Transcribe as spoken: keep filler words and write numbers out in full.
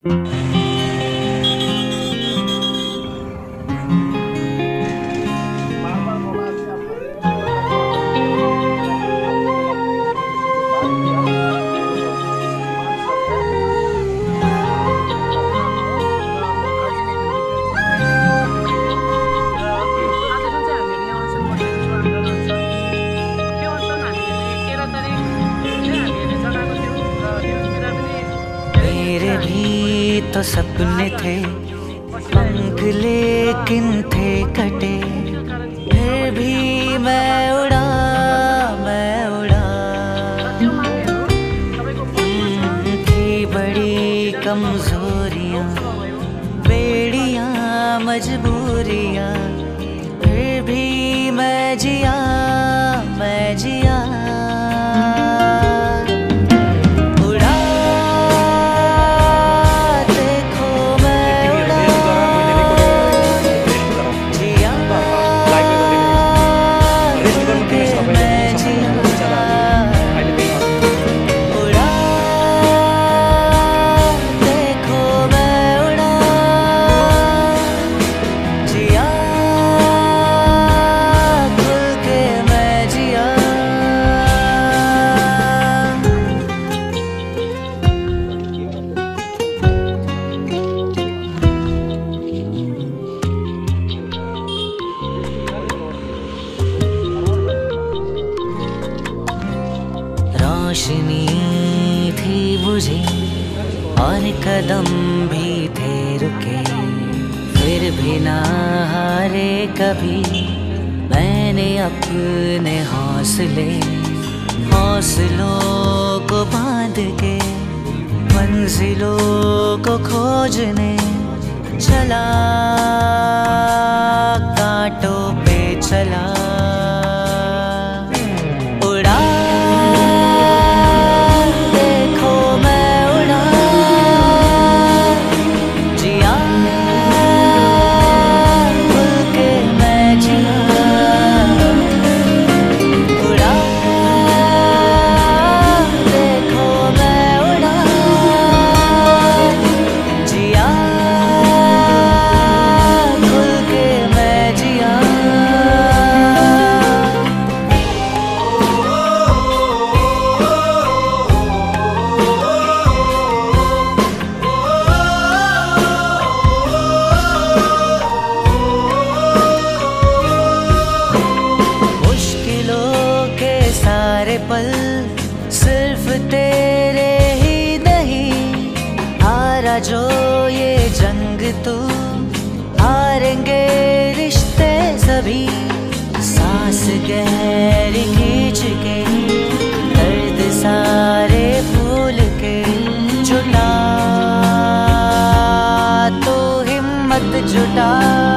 तो सपने थे पंख लेकिन थे कटे, फिर भी मैं उड़ा मैं उड़ा। थी बड़ी कमजोरियां, बेड़ियां, मजबूरियां, फिर भी मैं जिया मैं जिया। रोशनी थी बुझी और कदम भी थे रुके, फिर भी ना हारे कभी मैंने अपने हौसले हौसलों को बांध के मंजिलों को खोजने चला, कांटों पे चला। पल सिर्फ तेरे ही नहीं, हारा जो ये जंग तू, हारेंगे रिश्ते सभी। सांस गहरी खींच के दर्द सारे भूल के जुटा तो हिम्मत जुटा।